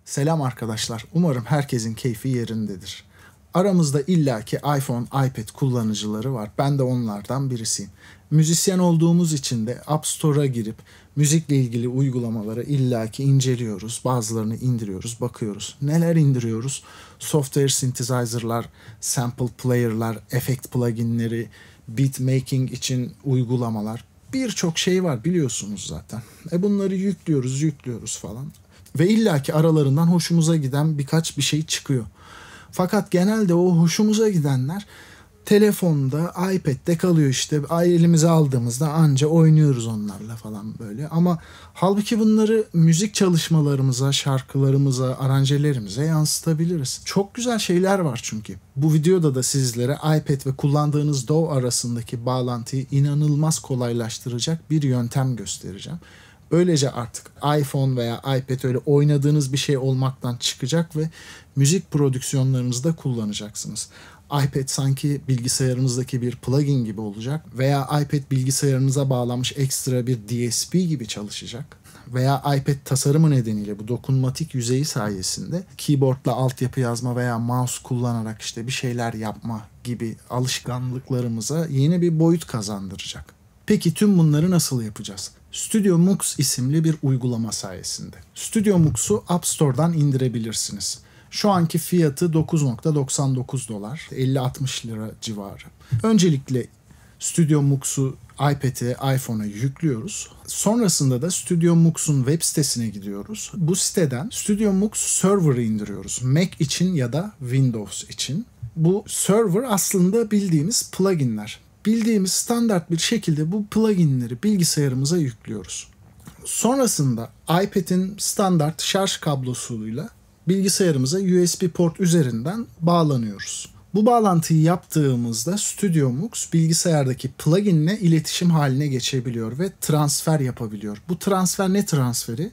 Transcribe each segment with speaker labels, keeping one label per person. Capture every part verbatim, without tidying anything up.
Speaker 1: Selam arkadaşlar. Umarım herkesin keyfi yerindedir. Aramızda illaki iPhone, iPad kullanıcıları var. Ben de onlardan birisiyim. Müzisyen olduğumuz için de App Store'a girip müzikle ilgili uygulamaları illaki inceliyoruz. Bazılarını indiriyoruz, bakıyoruz. Neler indiriyoruz? Software synthesizer'lar, sample player'lar, effect pluginleri, beat making için uygulamalar. Birçok şey var biliyorsunuz zaten. E bunları yüklüyoruz, yüklüyoruz falan. Ve illaki aralarından hoşumuza giden birkaç bir şey çıkıyor. Fakat genelde o hoşumuza gidenler telefonda, iPad'de kalıyor işte. Elimize aldığımızda anca oynuyoruz onlarla falan böyle. Ama halbuki bunları müzik çalışmalarımıza, şarkılarımıza, aranjelerimize yansıtabiliriz. Çok güzel şeyler var çünkü. Bu videoda da sizlere iPad ve kullandığınız D A W arasındaki bağlantıyı inanılmaz kolaylaştıracak bir yöntem göstereceğim. Böylece artık iPhone veya iPad öyle oynadığınız bir şey olmaktan çıkacak ve müzik prodüksiyonlarınızda kullanacaksınız. iPad sanki bilgisayarınızdaki bir plugin gibi olacak veya iPad bilgisayarınıza bağlanmış ekstra bir D S P gibi çalışacak. Veya iPad tasarımı nedeniyle bu dokunmatik yüzeyi sayesinde keyboardla altyapı yazma veya mouse kullanarak işte bir şeyler yapma gibi alışkanlıklarımıza yeni bir boyut kazandıracak. Peki tüm bunları nasıl yapacağız? Studio Mux isimli bir uygulama sayesinde. Studio Mux'u App Store'dan indirebilirsiniz. Şu anki fiyatı dokuz virgül doksan dokuz dolar, elli altmış lira civarı. Öncelikle Studio Mux'u iPad'e, iPhone'a yüklüyoruz. Sonrasında da Studio Mux'un web sitesine gidiyoruz. Bu siteden Studio Mux Server'ı indiriyoruz. Mac için ya da Windows için. Bu server aslında bildiğimiz pluginler. Bildiğimiz standart bir şekilde bu pluginleri bilgisayarımıza yüklüyoruz. Sonrasında iPad'in standart şarj kablosuyla bilgisayarımıza U S B port üzerinden bağlanıyoruz. Bu bağlantıyı yaptığımızda Studio Mux bilgisayardaki pluginle iletişim haline geçebiliyor ve transfer yapabiliyor. Bu transfer ne transferi?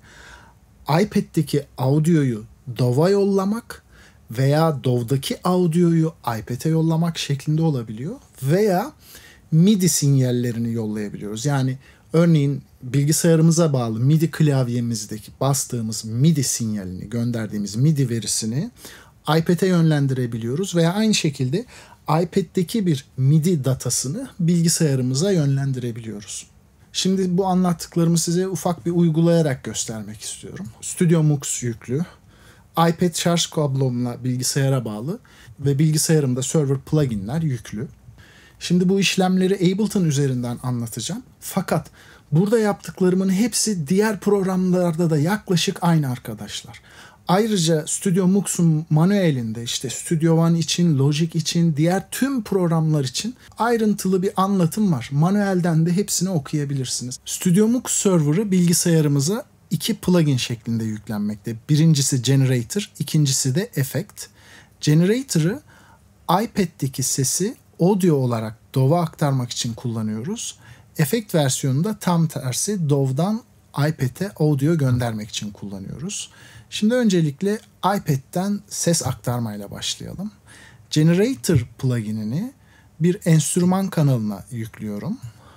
Speaker 1: iPad'deki audioyu D A W'a yollamak veya D A W'daki audioyu iPad'e yollamak şeklinde olabiliyor. Veya M I D I sinyallerini yollayabiliyoruz. Yani örneğin bilgisayarımıza bağlı M I D I klavyemizdeki bastığımız M I D I sinyalini, gönderdiğimiz M I D I verisini iPad'e yönlendirebiliyoruz veya aynı şekilde iPad'deki bir M I D I datasını bilgisayarımıza yönlendirebiliyoruz. Şimdi bu anlattıklarımı size ufak bir uygulayarak göstermek istiyorum. Studio Mux yüklü, iPad şarj kablomla bilgisayara bağlı ve bilgisayarımda server pluginler yüklü. Şimdi bu işlemleri Ableton üzerinden anlatacağım. Fakat burada yaptıklarımın hepsi diğer programlarda da yaklaşık aynı arkadaşlar. Ayrıca Studio Mux'un manuelinde işte Studio One için, Logic için, diğer tüm programlar için ayrıntılı bir anlatım var. Manuelden de hepsini okuyabilirsiniz. Studio Mux server'ı bilgisayarımıza iki plugin şeklinde yüklenmekte. Birincisi Generator, ikincisi de Effect. Generator'ı iPad'deki sesi audio olarak D A W'a aktarmak için kullanıyoruz. Effect versiyonunu da tam tersi D A W'dan iPad'e audio göndermek için kullanıyoruz. Şimdi öncelikle iPad'den ses aktarmayla başlayalım. Generator pluginini bir enstrüman kanalına yüklüyorum.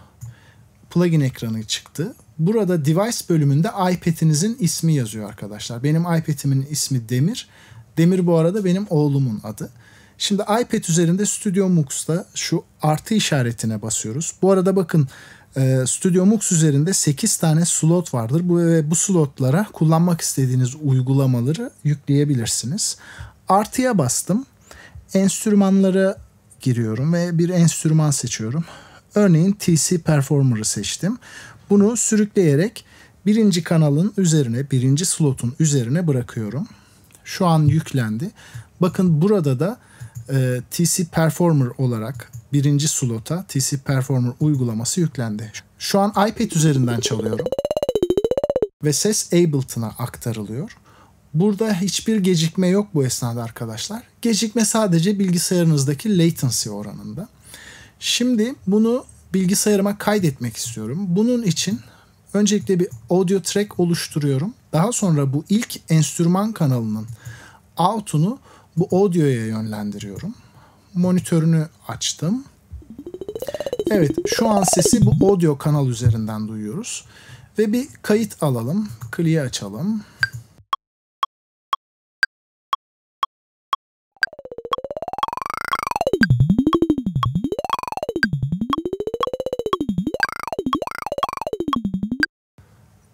Speaker 1: Plugin ekranı çıktı. Burada device bölümünde iPad'inizin ismi yazıyor arkadaşlar. Benim iPad'imin ismi Demir. Demir bu arada benim oğlumun adı. Şimdi iPad üzerinde Studio Mux'ta şu artı işaretine basıyoruz. Bu arada bakın Studio Mux üzerinde sekiz tane slot vardır. Bu ve bu slotlara kullanmak istediğiniz uygulamaları yükleyebilirsiniz. Artıya bastım. Enstrümanlara giriyorum ve bir enstrüman seçiyorum. Örneğin T C Performer'ı seçtim. Bunu sürükleyerek birinci kanalın üzerine, birinci slotun üzerine bırakıyorum. Şu an yüklendi. Bakın burada da e, T C Performer olarak birinci slota T C Performer uygulaması yüklendi. Şu an iPad üzerinden çalıyorum. Ve ses Ableton'a aktarılıyor. Burada hiçbir gecikme yok bu esnada arkadaşlar. Gecikme sadece bilgisayarınızdaki latency oranında. Şimdi bunu bilgisayarıma kaydetmek istiyorum. Bunun için öncelikle bir audio track oluşturuyorum. Daha sonra bu ilk enstrüman kanalının out'unu bu audio'ya yönlendiriyorum. Monitörünü açtım. Evet, şu an sesi bu audio kanal üzerinden duyuyoruz. Ve bir kayıt alalım. Kliği açalım.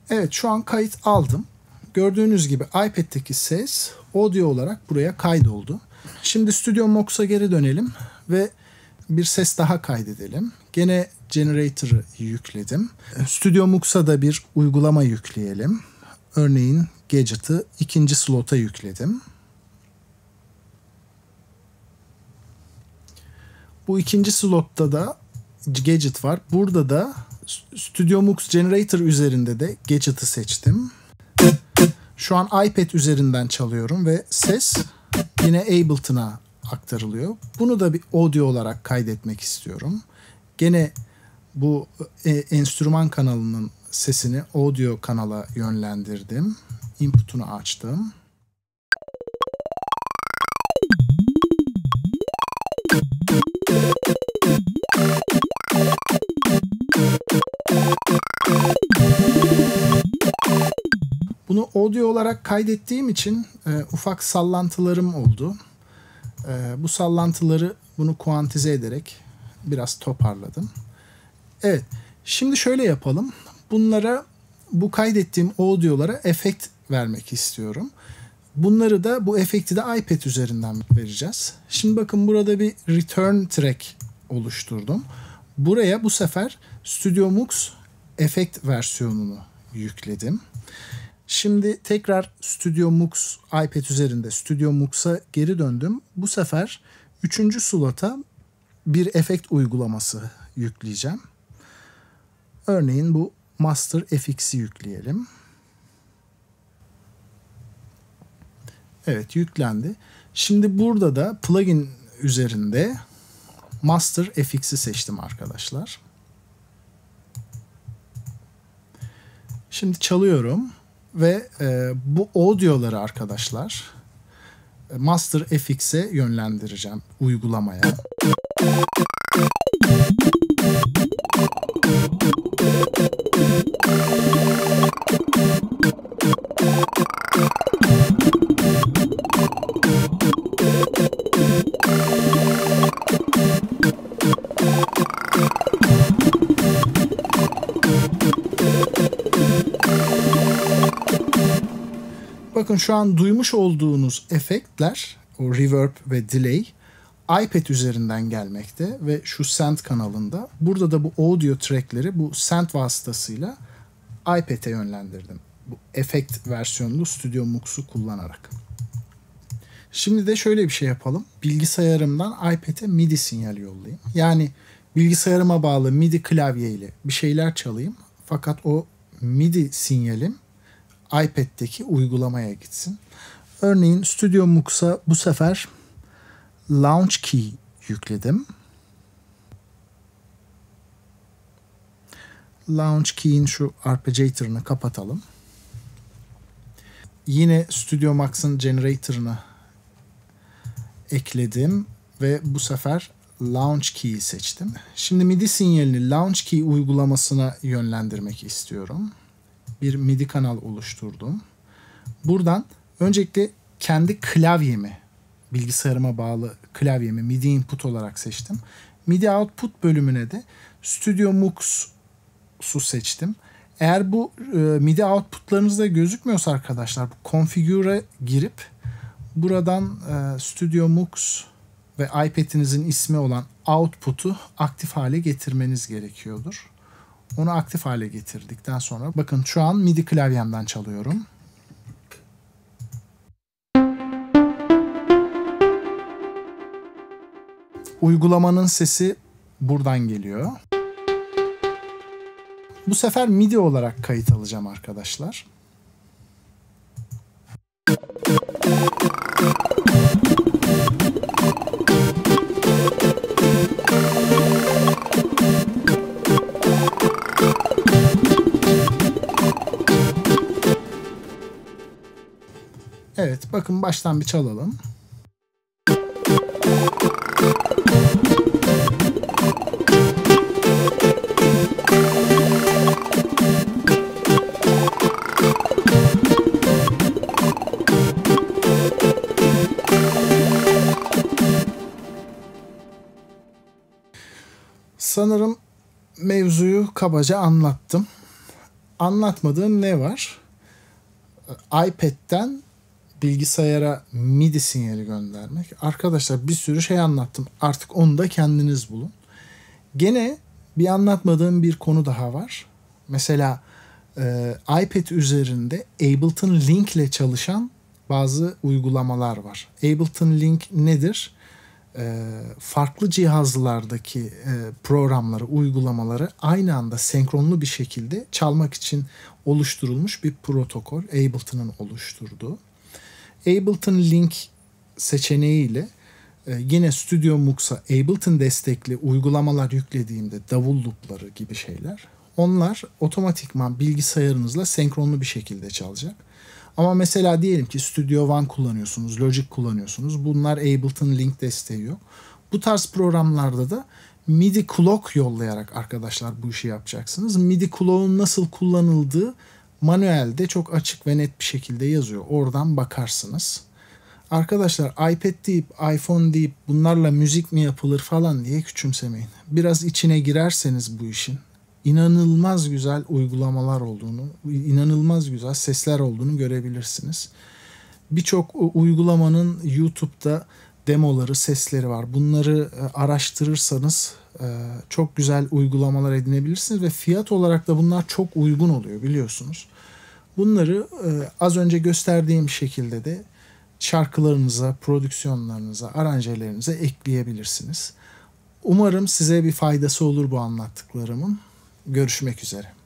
Speaker 1: Evet, şu an kayıt aldım. Gördüğünüz gibi iPad'teki ses audio olarak buraya kaydoldu. Şimdi Studio Mox'a geri dönelim ve bir ses daha kaydedelim. Gene Generator'ı yükledim. Studio Mox'a da bir uygulama yükleyelim. Örneğin Gadget'ı ikinci slota yükledim. Bu ikinci slotta da Gadget var. Burada da Studio Mox Generator üzerinde de Gadget'ı seçtim. Şu an iPad üzerinden çalıyorum ve ses yine Ableton'a aktarılıyor. Bunu da bir audio olarak kaydetmek istiyorum. Gene bu e, enstrüman kanalının sesini audio kanala yönlendirdim. Input'unu açtım. Bunu audio olarak kaydettiğim için e, ufak sallantılarım oldu. E, bu sallantıları bunu kuantize ederek biraz toparladım. Evet, şimdi şöyle yapalım. Bunlara, bu kaydettiğim audiolara efekt vermek istiyorum. Bunları da, bu efekti de iPad üzerinden vereceğiz. Şimdi bakın, burada bir return track oluşturdum. Buraya bu sefer Studio Mox efekt versiyonunu yükledim. Şimdi tekrar Studio Mox iPad üzerinde Studio Mox'a geri döndüm. Bu sefer üçüncü slota bir efekt uygulaması yükleyeceğim. Örneğin bu Master F X'i yükleyelim. Evet, yüklendi. Şimdi burada da plugin üzerinde Master F X'i seçtim arkadaşlar. Şimdi çalıyorum ve e, bu audioları arkadaşlar Master F X'e yönlendireceğim, uygulamaya. Bakın, şu an duymuş olduğunuz efektler, o reverb ve delay iPad üzerinden gelmekte ve şu Send kanalında. Burada da bu audio trackleri bu Send vasıtasıyla iPad'e yönlendirdim. Bu efekt versiyonlu Studio Mox'u kullanarak. Şimdi de şöyle bir şey yapalım. Bilgisayarımdan iPad'e MIDI sinyali yollayayım. Yani bilgisayarıma bağlı MIDI klavye ile bir şeyler çalayım. Fakat o MIDI sinyalim iPad'deki uygulamaya gitsin. Örneğin Studio Mox'a bu sefer Launch Key yükledim. Launch Key'in şu arpeggiator'ını kapatalım. Yine Studio Mox'ın generator'ını ekledim ve bu sefer Launch Key'i seçtim. Şimdi MIDI sinyalini Launch Key uygulamasına yönlendirmek istiyorum. Bir MIDI kanal oluşturdum. Buradan öncelikle kendi klavyemi, bilgisayarıma bağlı klavyemi MIDI input olarak seçtim. MIDI output bölümüne de Studio Mox'u seçtim. Eğer bu e, MIDI outputlarınızda gözükmüyorsa arkadaşlar, bu configure'a girip buradan e, Studio Mox ve iPad'inizin ismi olan output'u aktif hale getirmeniz gerekiyordur. Onu aktif hale getirdikten sonra bakın, şu an MIDI klavyemden çalıyorum. Uygulamanın sesi buradan geliyor. Bu sefer MIDI olarak kayıt alacağım arkadaşlar. Evet, bakın, baştan bir çalalım. Sanırım mevzuyu kabaca anlattım. anlatmadığım ne var? iPad'den bilgisayara MIDI sinyali göndermek. Arkadaşlar bir sürü şey anlattım. Artık onu da kendiniz bulun. Gene bir anlatmadığım bir konu daha var. Mesela e, iPad üzerinde Ableton Link ile çalışan bazı uygulamalar var. Ableton Link nedir? E, farklı cihazlardaki e, programları, uygulamaları aynı anda senkronlu bir şekilde çalmak için oluşturulmuş bir protokol. Ableton'ın oluşturduğu. Ableton Link seçeneğiyle e, yine Studio Mux'a Ableton destekli uygulamalar yüklediğimde davul loopları gibi şeyler, onlar otomatikman bilgisayarınızla senkronlu bir şekilde çalacak. Ama mesela diyelim ki Studio One kullanıyorsunuz, Logic kullanıyorsunuz. Bunlar Ableton Link desteği yok. Bu tarz programlarda da MIDI clock yollayarak arkadaşlar bu işi yapacaksınız. MIDI clock'un nasıl kullanıldığı manuelde çok açık ve net bir şekilde yazıyor. Oradan bakarsınız. Arkadaşlar iPad deyip, iPhone deyip bunlarla müzik mi yapılır falan diye küçümsemeyin. Biraz içine girerseniz bu işin inanılmaz güzel uygulamalar olduğunu, inanılmaz güzel sesler olduğunu görebilirsiniz. Birçok uygulamanın YouTube'da demoları, sesleri var. Bunları araştırırsanız çok güzel uygulamalar edinebilirsiniz ve fiyat olarak da bunlar çok uygun oluyor biliyorsunuz. Bunları az önce gösterdiğim şekilde de şarkılarınıza, prodüksiyonlarınıza, aranjelerinize ekleyebilirsiniz. Umarım size bir faydası olur bu anlattıklarımın. Görüşmek üzere.